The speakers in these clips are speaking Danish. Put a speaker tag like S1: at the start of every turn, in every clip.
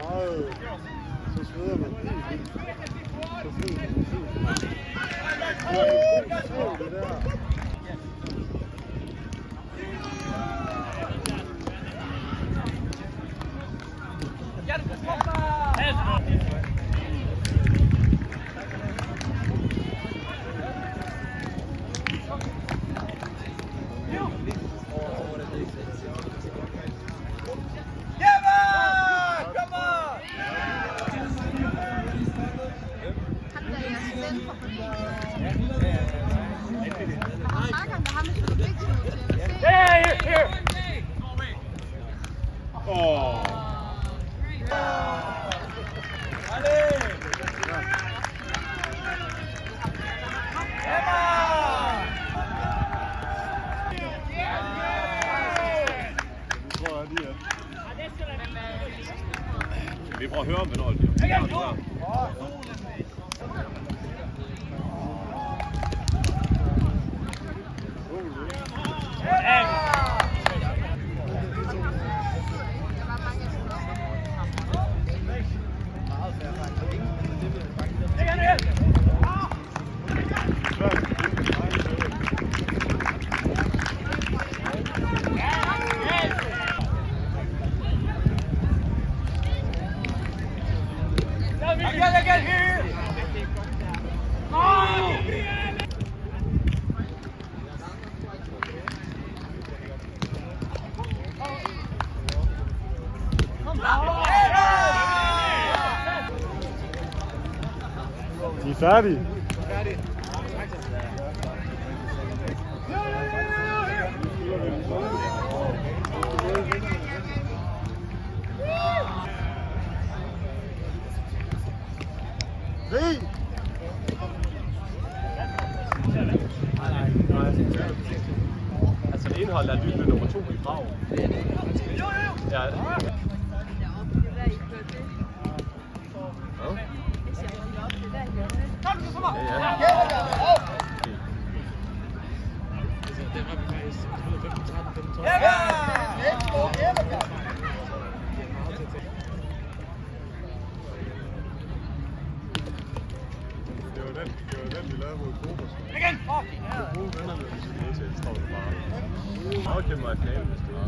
S1: Så sveder man. Det der.
S2: Vi prøver at høre om, hvornår det bliver.
S1: De er færdige.
S2: Altså indholdet er lyt med nummer 2 i Prag. Ja.
S1: Det var den, vi lavede mod Kobers.
S3: Igen!
S1: Gode venner med os med til, står det bare.
S2: Nok det mig knæle, hvis det var.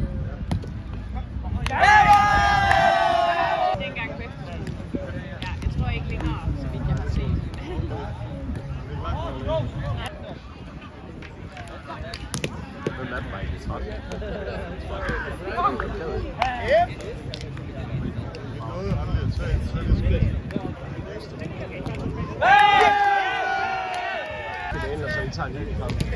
S4: Dengang på efterskolen. Ja, jeg tror ikke længere, så vidt jeg har set.
S2: Hvem er den bare ikke? 13?
S1: Vi nåede aldrig at tage en fælles
S2: Det er en, og så I tager en helt frem.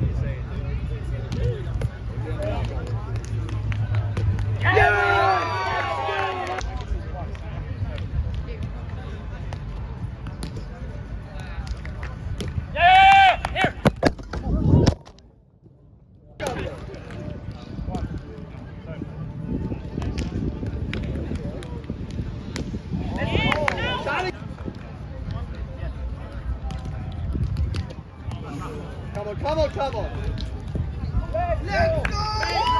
S2: Come on, come on, come on. Let's go!